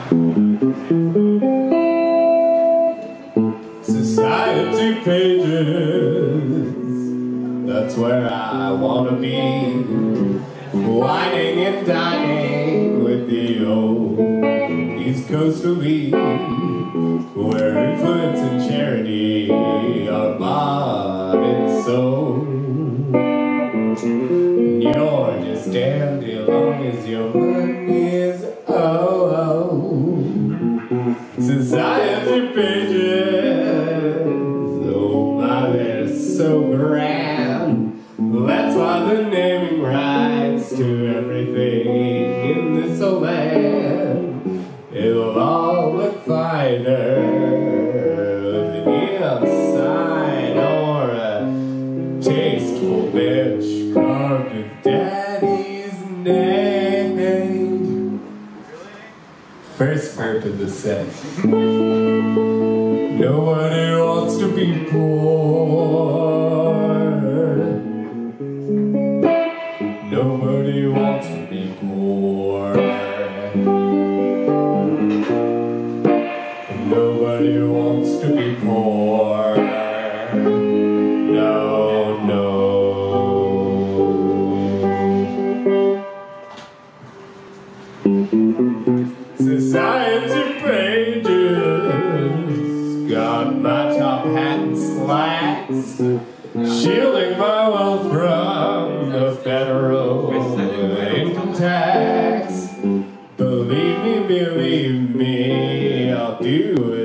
Society pages, that's where I wanna be. Whining and dining with the old East Coast elite, where influence and charity are bought and sold. And you're just damned as long as your money is owed. Society pages, oh my, they're so grand. That's why the naming rights to everything in this old land, it'll all look finer with a neon sign or a tasteful bench carved with Daddy's name. First group in the set. Nobody wants to be poor. Nobody wants to be poor. Nobody wants to be poor. No, no. Society pages got my top hat and slacks, shielding my wealth from the federal income tax. Believe me, I'll do